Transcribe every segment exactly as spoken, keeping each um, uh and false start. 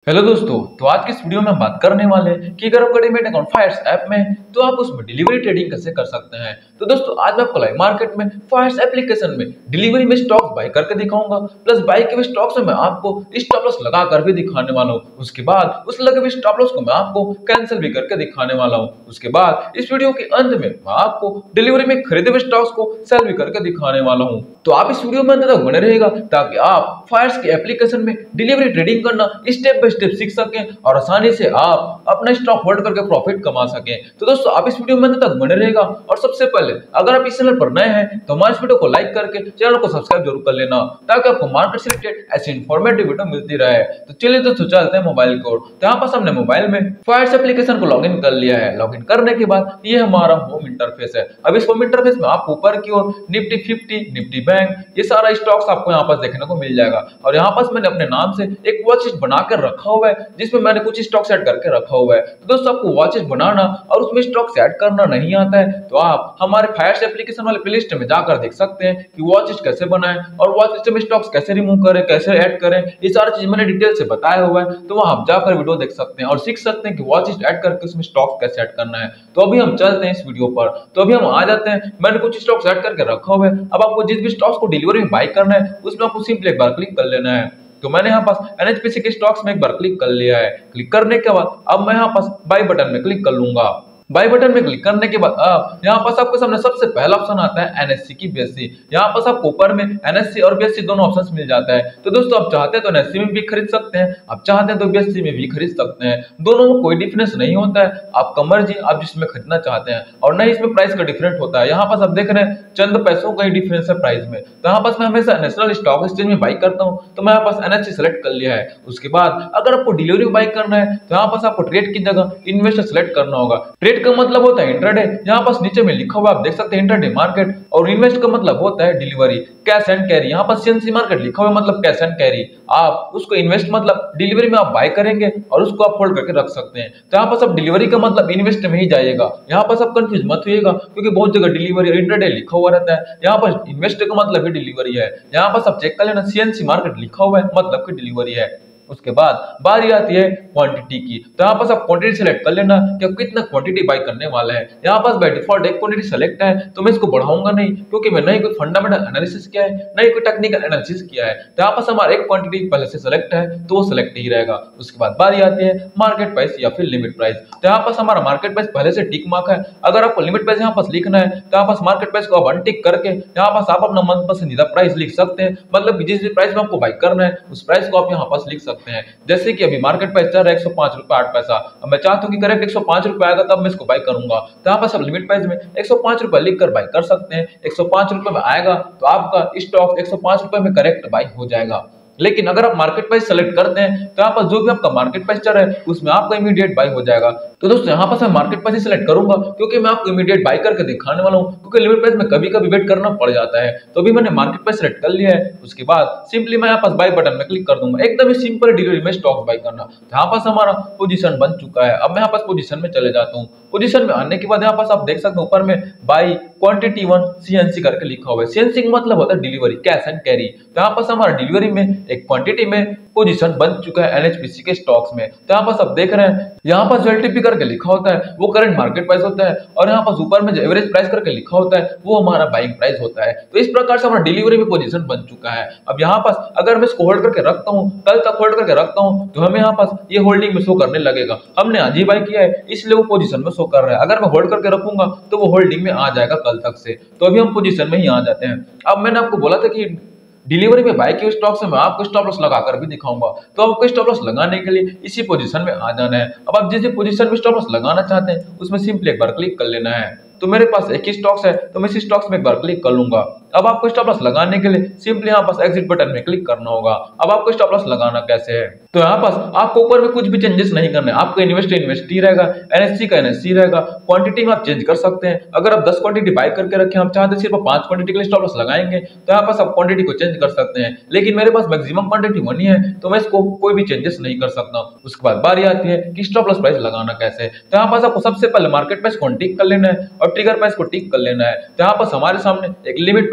Hello दोस्तों, तो आज की इस वीडियो में हम बात करने वाले हैं कि अगर आपका डीमैट अकाउंट फायर्स ऐप में है तो आप उसमें डिलीवरी ट्रेडिंग कैसे कर सकते हैं। तो दोस्तों आज मैं आपको लाइव मार्केट में फायर्स एप्लीकेशन में डिलीवरी में स्टॉक्स बाय करके दिखाऊंगा, प्लस बाय के हुए स्टॉक्स में मैं आपको स्टॉप लॉस लगा कर भी दिखाने वाला हूँ। उसके बाद उस लगे हुए स्टॉप लॉस को मैं आपको कैंसिल भी करके दिखाने वाला हूँ। उसके बाद इस वीडियो के अंत में मैं आपको डिलीवरी में खरीदे हुए स्टॉक्स को सेल भी करके दिखाने वाला हूँ। तो आप इस वीडियो में अंत तक बने रहेगा ताकि आप फायर्स की एप्लीकेशन में डिलीवरी ट्रेडिंग करना स्टेप बाय स्टेप सीख सकें और आसानी से आप अपना स्टॉक होल्ड करके प्रॉफिट कमा सकें। तो दोस्तों आप इस वीडियो में अंत तक बने रहेगा। और सबसे पहले अगर आप इस चैनल पर नए हैं तो हमारे इस वीडियो को लाइक करके चैनल को सब्सक्राइब जरूर कर लेना ताकि आपको मार्केट से रिलेटेड ऐसी इंफॉर्मेटिव वीडियो मिलती रहे। तो चलिए दोस्तों चलते हैं मोबाइल को। तो यहाँ पर हमने मोबाइल में फायर्स एप्लीकेशन को लॉगिन कर लिया है। लॉगिन करने के बाद ये हमारा होम इंटरफेस है। अब इस होम इंटरफेस में आप ऊपर की ओर निफ्टी फिफ्टी, निफ्टी बैंक, ये सारा स्टॉक्स आपको यहाँ पर देखने को मिल जाएगा। और यहाँ पर मैंने अपने नाम से एक वॉच लिस्ट बनाकर रखा हुआ है जिसमें मैंने कुछ स्टॉक सेट करके रखा हुआ है। तो दोस्तों आपको वॉच लिस्ट बनाना और उसमें स्टॉक सेट करना नहीं आता है तो आप हमारे फायर्स एप्लीकेशन वाले प्लेलिस्ट में जाकर देख सकते हैं कि वॉच लिस्ट कैसे बनाएं और वॉच लिस्ट में स्टॉक्स कैसे रिमूव करें, कैसे ऐड करें, ये सारी चीज मैंने डिटेल से बताया हुआ है। तो वहां आप जाकर वीडियो देख सकते हैं और सीख सकते हैं कि वॉच लिस्ट ऐड करके उसमें स्टॉक्स कैसे ऐड करना है। तो अभी हम चलते हैं इस वीडियो पर। तो अभी हम आ जाते हैं, मैंने कुछ स्टॉक्स ऐड करके रखा हुआ है। अब आपको जिस भी स्टॉक्स को डिलीवरी में बाय करना है उसमें आपको सिंपली एक बार क्लिक कर लेना है। तो मैंने यहाँ पास एनएचपीसी के स्टॉक्स में एक बार क्लिक कर लिया है। क्लिक करने के बाद अब मैं यहाँ पास बाय बटन में क्लिक कर लूंगा। बाय बटन में क्लिक करने के बाद अब यहाँ पास आपके सामने सबसे पहला ऑप्शन आता है एनएससी की बीएससी। यहाँ पास आपको ऊपर में एनएससी और बीएससी दोनों ऑप्शंस मिल जाता है। तो दोस्तों आप चाहते हैं तो एनएससी में भी खरीद सकते हैं, आप चाहते हैं तो बीएससी में भी खरीद सकते हैं। दोनों में कोई डिफरेंस नहीं होता है, आपका मर्जी आप जिसमें खरीदना चाहते हैं। और नहीं इसमें प्राइस का डिफरेंट होता है। यहाँ पास आप देख रहे हैं चंद पैसों का ही डिफरेंस है प्राइस में। तो यहाँ पास मैं हमेशा नेशनल स्टॉक एक्सचेंज में बाई करता हूँ तो मैं यहाँ पास एनएससी सेलेक्ट कर लिया है। उसके बाद अगर आपको डिलीवरी बाई करना है तो यहाँ पास आपको ट्रेड की जगह इन्वेस्टर सेलेक्ट करना होगा। ट्रेड का मतलब होता है इंट्राडे, यहाँ पास नीचे में लिखा हुआ आप देख सकते हैं इंट्राडे मार्केट। और इन्वेस्ट का मतलब होता है डिलीवरी, कैश एंड कैरी। यहाँ पर सीएनसी मार्केट लिखा हुआ मतलब कैश एंड कैरी। आप उसको इन्वेस्ट मतलब डिलीवरी में आप बाय करेंगे और उसको आप होल्ड करके रख सकते हैं। तो यहाँ पास आप डिलीवरी का मतलब इन्वेस्ट में ही जाएगा। यहाँ पास आप कंफ्यूज मत होइएगा क्योंकि बहुत जगह डिलीवरी और इंट्राडे लिखा हुआ रहता है। यहाँ पर इन्वेस्ट का मतलब ही डिलीवरी है। यहाँ पास आप चेक कर लेना सीएनसी मार्केट लिखा हुआ है मतलब कि डिलीवरी है। उसके बाद बारी आती है क्वांटिटी की। तो यहाँ पास आप क्वांटिटी सेलेक्ट कर लेना कि आप कितना क्वांटिटी बाय करने वाला है। यहाँ पास बाय डिफॉल्ट एक क्वांटिटी सेलेक्ट है तो मैं इसको बढ़ाऊंगा नहीं क्योंकि मैं नहीं कोई फंडामेंटल एनालिसिस किया है, नहीं कोई टेक्निकल एनालिसिस किया है। तो यहाँ पास हमारा एक क्वांटिटी पहले से सेलेक्ट है तो वो सेलेक्ट ही रहेगा। उसके बाद बारी आती है मार्केट प्राइस या फिर लिमिट प्राइस। तो यहाँ पास हमारा मार्केट प्राइस पहले से टिक मार्क है। अगर आपको लिमिट प्राइस यहाँ पास लिखना है तो यहाँ पास मार्केट प्राइस को आप अनटिक करके यहाँ पास आप अपना मन पसंदीदा प्राइस लिख सकते हैं। मतलब जिस भी प्राइस में आपको बाय करना है उस प्राइस को आप यहाँ पास लिख सकते हैं। जैसे कि अभी मार्केट प्राइस चल रहा है एक सौ पांच रुपए आठ पैसा। अब मैं चाहता हूं कि करेक्ट एक सौ पांच रुपए आएगा तब मैं इसको बाय करूंगा। तो यहाँ पर सब लिमिट प्राइस में एक सौ पांच रुपए लिखकर बाय कर सकते हैं। एक सौ पांच रुपए में आएगा तो आपका स्टॉक एक सौ पांच रुपए में करेक्ट बाय हो जाएगा। लेकिन अगर आप मार्केट प्राइस सेलेक्ट करते हैं तो यहाँ पर जो भी आपका मार्केट प्राइस चल रहा है उसमें आपका इमीडिएट बाय हो जाएगा। तो दोस्तों यहाँ पर मैं मार्केट प्राइस सेलेक्ट करूंगा क्योंकि मैं आपको इमीडिएट बाय करके दिखाने वाला हूँ क्योंकि लिमिट प्राइस में कभी कभी वेट करना पड़ जाता है। तो अभी मैंने मार्केट प्राइस सेलेक्ट कर लिया है। उसके बाद सिंपली मैं यहाँ पास बाय बटन में क्लिक कर दूंगा। एकदम ही सिंपल डिलीवरी में स्टॉक बाय करना। यहाँ पास हमारा पोजीशन बन चुका है। अब मैं यहाँ पास पोजीशन में चले जाता हूँ। पोजीशन में आने के बाद यहाँ पास आप देख सकते हैं ऊपर में बाय क्वांटिटी वन सीएनसी करके लिखा हुआ है। सीएनसी का मतलब होता है डिलीवरी, कैश एंड कैरी। तो यहाँ पास हमारा डिलीवरी में एक क्वांटिटी में पोजीशन बन चुका है एनएचपीसी के स्टॉक्स में। तो यहाँ पास आप देख रहे हैं यहाँ पास जो एलटीपी करके लिखा होता है वो करंट मार्केट प्राइस होता है और यहाँ पास ऊपर में जो एवरेज प्राइस करके लिखा होता है वो हमारा बाइंग प्राइस होता है। तो इस प्रकार से हमारा डिलीवरी में पोजीशन बन चुका है। अब यहाँ पास अगर मैं इसको होल्ड करके रखता हूँ, कल तक होल्ड करके रखता हूँ तो हमें यहाँ पास ये होल्डिंग में शो करने लगेगा। हमने आज ही बाय किया है इसलिए वो पोजीशन में शो कर रहा है। अगर मैं होल्ड करके रखूंगा तो वो होल्डिंग में आ जाएगा कल तक से। तो अभी हम पोजीशन में ही आ जाते हैं। अब मैंने आपको बोला था कि डिलीवरी में बाय के स्टॉक से मैं आपको स्टॉप लॉस लगाकर भी दिखाऊंगा। तो आपको स्टॉप लॉस लगाने के लिए इसी पोजीशन में आ जाना है। अब आप जिस पोजीशन में स्टॉप लॉस लगाना चाहते हैं उसमें सिंपली एक बार क्लिक कर लेना है। तो मेरे पास एक ही स्टॉक्स है तो मैं इसी स्टॉक्स में एक बार क्लिक कर लूंगा। अब आपको स्टॉप लॉस लगाने के लिए सिंपली यहाँ पास एग्जिट बटन में क्लिक करना होगा। अब आपको स्टॉप लॉस लगाना कैसे है तो यहाँ पास आपको ऊपर में कुछ भी चेंजेस नहीं करना है। आपका इन्वेस्ट इन्वेस्ट ही रहेगा, एनएससी का एनएससी रहेगा। क्वांटिटी में आप चेंज कर सकते हैं। अगर आप दस क्वांटिटी बाय करके रखें, आप चाहते सिर्फ पांच क्वांटिटी के लिए स्टॉप लॉस लगाएंगे तो यहाँ पास आप क्वांटिटी को चेंज कर सकते हैं। लेकिन मेरे पास मैक्सिमम क्वांटिटी वन ही है तो मैं इसको कोई भी चेंजेस नहीं कर सकता। उसके बाद बारी आती है कि स्टॉप लॉस प्राइस लगाना कैसे है। तो यहाँ पास आपको सबसे पहले मार्केट प्राइस को टिक कर लेना है और ट्रिगर प्राइस को टिक कर लेना है। तो यहाँ पास हमारे सामने एक लिमिट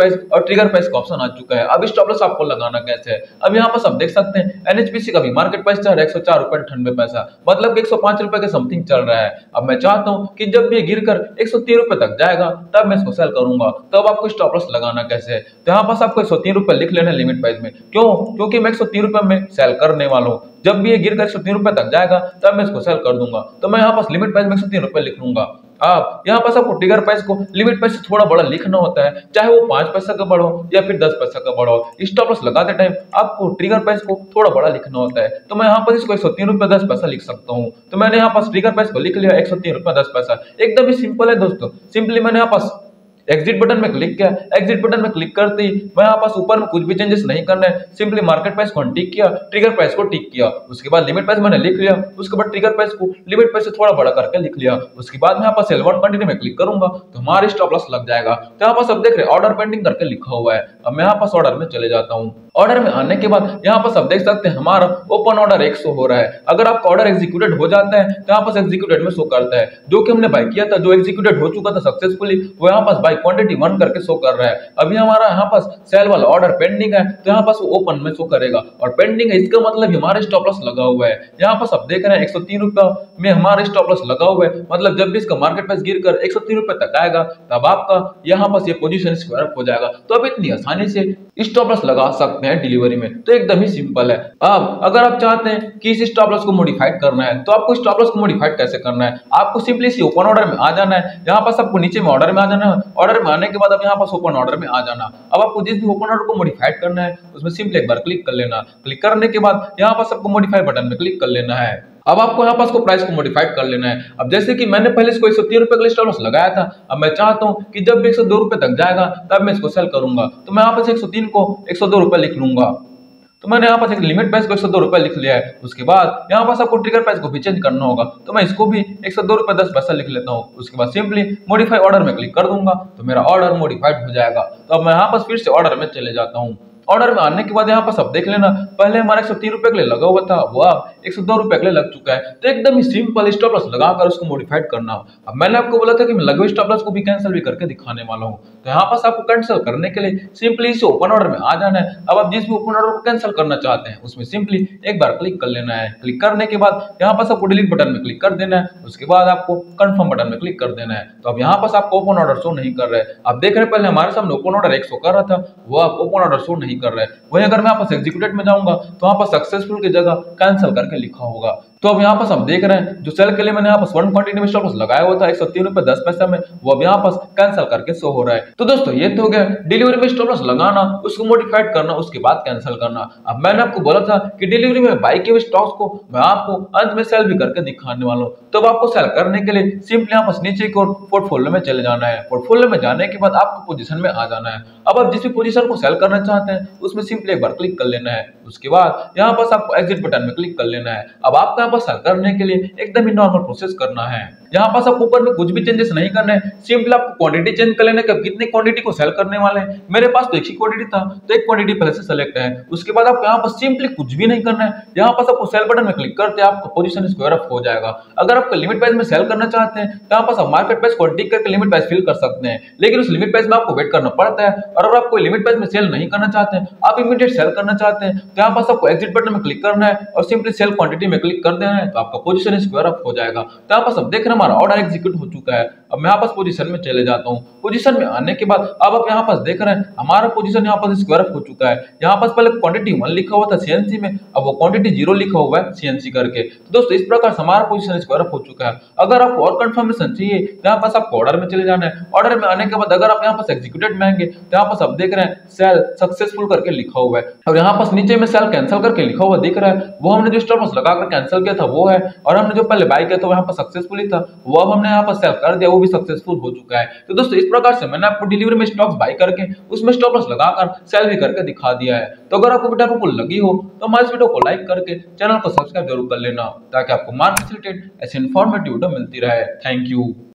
प्राइस और ट्रिगर प्राइस का ऑप्शन आ चुका है। अब स्टॉप लॉस आपको लगाना कैसे है, अब यहाँ पर आप देख सकते हैं एनएचपीसी का भी मार्केट प्राइस चल रहा है एक सौ चार रुपए अट्ठानवे पैसा, मतलब कि एक सौ पांच रुपए के समथिंग चल रहा है। अब मैं चाहता हूँ कि जब भी गिरकर एक सौ तीन रुपए तक जाएगा तब मैं इसको सेल करूंगा। तब आपको स्टॉप लॉस लगाना कैसे है, तो यहाँ पास आपको एक सौ तीन रुपए लिख लेना है लिमिट प्राइस में। क्यों? क्योंकि मैं एक सौ तीन रुपए में सेल करने वाला हूँ। जब भी ये गिरकर एक सौ तीन रुपए तक जाएगा तब मैं इसको सेल कर दूंगा। तो मैं यहाँ पास लिमिट प्राइस में एक सौ तीन रुपए लिख लूंगा। आप यहाँ पास आपको ट्रिगर प्राइस को लिमिट प्राइस से थोड़ा बड़ा लिखना होता है, चाहे वो पांच पैसा का बड़ा हो या फिर दस पैसा का बड़ा हो। स्टॉप लॉस लगाते टाइम आपको ट्रिगर प्राइस को थोड़ा बड़ा लिखना होता है। तो मैं यहाँ पर इसको एक सौ तीन रुपए दस पैसा लिख सकता हूँ। तो मैंने यहाँ पास ट्रिगर प्राइस को लिख लिया एक सौ तीन रुपए दस पैसा। एकदम ही सिंपल है दोस्तों। सिंपली मैंने यहाँ पास एग्जिट बटन में क्लिक किया। एग्जिट बटन में क्लिक करते ही मैं यहाँ पास ऊपर में कुछ भी चेंजेस नहीं करना है, सिंपली मार्केट प्राइस को टिक किया, ट्रिगर प्राइस को टिक किया, उसके बाद लिमिट प्राइस मैंने लिख लिया, उसके बाद ट्रिगर प्राइस को लिमिट प्राइस से थोड़ा बड़ा करके लिख लिया। उसके बाद मैं यहाँ पास सेल वन कंटिन्यू में क्लिक करूंगा तो हमारी स्टॉप लॉस लग जाएगा। तो यहाँ पास अब देख रहे ऑर्डर पेंडिंग करके लिखा हुआ है। अब मैं यहाँ पास ऑर्डर में चले जाता हूँ। ऑर्डर में आने के बाद यहाँ पास आप देख सकते हैं हमारा ओपन ऑर्डर एक सौ हो रहा है। अगर आपका ऑर्डर एग्जीक्यूटेड हो जाता है तो यहाँ पास एग्जीक्यूटेड में शो करता है। जो कि हमने बाय किया था, जो एग्जीक्यूटेड हो चुका था सक्सेसफुली, वो यहाँ पास बाय क्वांटिटी वन करके शो कर रहा है। अभी हमारा यहाँ पास सेल वाला ऑर्डर पेंडिंग है तो यहाँ पास वो ओपन में शो करेगा और पेंडिंग है, इसका मतलब हमारे स्टॉप लॉस लगा हुआ है। यहाँ पास आप देख रहे हैं एक सौ तीन रुपए में हमारा स्टॉप लॉस लगा हुआ है, मतलब जब भी इसका मार्केट प्राइस गिरकर एक सौ तीन रुपए तक आएगा तब आपका यहाँ पास ये पोजीशन स्क्वायर हो जाएगा। तो आप इतनी आसानी से स्टॉप लॉस लगा सकते हैं डिलीवरी में। तो एकदम ही सिंपल है। अब अगर आप चाहते हैं कि इस स्टॉप लॉस को मॉडिफाइड करना है तो आपको स्टॉप लॉस को मॉडिफाइड कैसे करना है, आपको सिंपली इसी ओपन ऑर्डर में आ जाना है। यहाँ पास आपको नीचे में ऑर्डर में आ जाना है। ऑर्डर में आने के बाद अब यहाँ पास ओपन ऑर्डर में आ जाना। अब आपको जिस भी ओपन ऑर्डर को मॉडिफाइड करना है उसमें सिंपली एक बार क्लिक कर लेना। क्लिक करने के बाद यहाँ पास आपको मॉडिफाई बटन में क्लिक कर लेना है। अब आपको यहाँ पास को प्राइस को मॉडिफाइड कर लेना है। अब जैसे कि मैंने पहले इसको एक सौ तीन रुपए का स्टॉप लॉस लगाया था, अब मैं चाहता हूँ कि जब भी एक सौ दो रुपए तक जाएगा तब मैं इसको सेल करूंगा। तो मैं यहाँ पास एक सौ तीन को एक सौ दो रुपए लिख लूंगा। तो मैंने यहाँ पास एक लिमिट प्राइस को एक सौ दो रुपए लिख लिया है। उसके बाद यहाँ पास आपको ट्रिगर प्राइस को भी चेंज करना होगा, तो मैं इसको भी एक सौ दो रुपए दस पैसा लिख लेता हूँ। उसके बाद सिंपली मॉडिफाई ऑर्डर में क्लिक कर दूंगा तो मेरा ऑर्डर मॉडिफाइड हो जाएगा। तो अब मैं यहाँ पास फिर से ऑर्डर में चले जाता हूँ। ऑर्डर में आने के बाद यहाँ पास आप देख लेना, पहले हमारा एक सौ तीन रुपए के लिए लगा हुआ था, वो अब एक सौ दो रुपए के लिए लग चुका है। तो एकदम ही सिंपल स्टॉप लॉस लगाकर उसको मॉडिफाइड करना। अब मैंने आपको बोला था कि मैं लगे हुए स्टॉप लॉस को भी कैंसिल भी करके दिखाने वाला हूँ। तो यहाँ पास आपको कैंसिल करने के लिए सिंपली इस ओपन ऑर्डर में आ जाना है। अब आप जिस भी ओपन ऑर्डर को कैंसिल करना चाहते हैं उसमें सिंपली एक बार क्लिक कर लेना है। क्लिक करने के बाद यहाँ पास आपको डिलीट बटन में क्लिक कर देना है। उसके बाद आपको कंफर्म बटन में क्लिक कर देना है। तो अब यहाँ पास आपको ओपन ऑर्डर शो नहीं कर रहा है। आप देख रहे हैं पहले हमारे सामने ओपन ऑर्डर एक सौ कर रहा था, वो आप ओपन ऑर्डर शो नहीं कर रहा है। वही अगर मैं यहाँ पास एग्जीक्यूटेड में जाऊंगा तो यहाँ पर सक्सेसफुल की जगह कैंसिल करके लिखा होगा। तो अब यहाँ पास हम देख रहे हैं जो सेल के लिए मैंने यहाँ पास वन क्वांटिटी में स्टॉप लॉस लगाया हुआ था एक सौ तीन रुपए दस पैसा में, वो अब यहाँ पास कैंसिल करके शो हो रहा है। तो दोस्तों ये तो हो गया डिलीवरी में स्टॉप लॉस लगाना, उसको मॉडिफाइड करना, उसके बाद कैंसिल करना। अब मैंने आपको बोला था कि डिलीवरी में बाई किए हुए स्टॉक्स को मैं आपको अंत में सेल भी करके दिखाने वाला हूँ। तो आपको सेल करने के लिए सिंपली यहाँ पास नीचे की ओर पोर्टफोलियो में चले जाना है। पोर्टफोलियो में जाने के बाद आपको पोजीशन में आ जाना है। अब आप जिस भी पोजीशन को सेल करना चाहते हैं उसमें सिंपली एक बार क्लिक कर लेना है। उसके बाद यहाँ पास आपको एग्जिट बटन में क्लिक कर लेना है। अब आपको यहाँ पास सेल करने के लिए एकदम ही नॉर्मल प्रोसेस करना है। यहाँ पास आपको ऊपर में कुछ भी चेंजेस नहीं करने हैं, सिंपली आपको क्वांटिटी चेंज कर लेना है कि कितनी क्वांटिटी को सेल करने वाले हैं। मेरे पास तो एक ही क्वांटिटी था तो एक क्वांटिटी पहले से सेलेक्ट है। उसके बाद आपको यहाँ पर सिंपली कुछ भी नहीं करना है। यहाँ पास आपको सेल बटन में क्लिक करते हैं आपका पोजीशन स्क्वायर अप हो जाएगा। अगर आपको लिमिट प्राइस में सेल करना चाहते हैं तो यहाँ पास आप मार्केट प्राइस को टिक करके लिमिट प्राइस फिल कर सकते हैं, लेकिन उस लिमिट प्राइस में आपको वेट करना पड़ता है। और अगर आप कोई लिमिट प्राइस में सेल नहीं करना चाहते हैं, आप इमीडिएट सेल करना चाहते हैं, तो यहाँ पास आपको एग्जिट बटन में क्लिक करना है और सिंपली सेल क्वांटिटी में क्लिक कर देना है, तो आपका पोजीशन स्क्वायर अप हो जाएगा। तो यहाँ पास आप देख रहे हैं हमारा ऑर्डर एग्जीक्यूट हो चुका है। अब मैं यहाँ पास पोजीशन में चले जाता हूँ। पोजीशन में आने के बाद अब आप यहाँ पास देख रहे हैं हमारा पोजीशन यहाँ पास स्क्वायर अप हो चुका है। यहाँ पास पहले क्वांटिटी वन लिखा हुआ था सीएनसी में, अब वो क्वांटिटी जीरो लिखा हुआ है सीएनसी करके। तो दोस्तों इस प्रकार से हमारा पोजीशन स्क्वायर अप हो चुका है। अगर आपको और कंफर्मेशन चाहिए तो यहाँ पास आपको ऑर्डर में चले जाना है। ऑर्डर में आने के बाद अगर आप यहाँ पास एग्जीक्यूटेड में आएंगे तो यहाँ पास आप देख रहे हैं सेल सक्सेसफुल करके लिखा हुआ है। और यहाँ पास नीचे में सेल कैंसिल करके लिखा हुआ दिख रहा है, वो हमने जो स्टॉप लॉस लगाकर कैंसिल किया था वो है। और हमने जो पहले बाय किया था वो यहाँ पर सक्सेसफुली था, वो अब हमने यहाँ पर सेल कर दिया, वो भी सक्सेसफुल हो चुका है। तो दोस्तों इस प्रकार से मैंने आपको डिलीवरी में स्टॉक्स बाय करके उसमें स्टॉप लॉस लगाकर सेल भी करके दिखा दिया है। तो अगर आपको वीडियो आपको लगी हो तो हमारे इस वीडियो को लाइक करके चैनल को सब्सक्राइब जरूर कर लेना, ताकि आपको मार्केट से रिलेटेड ऐसे इन्फॉर्मेटिव वीडियो मिलती रहे। Thank you.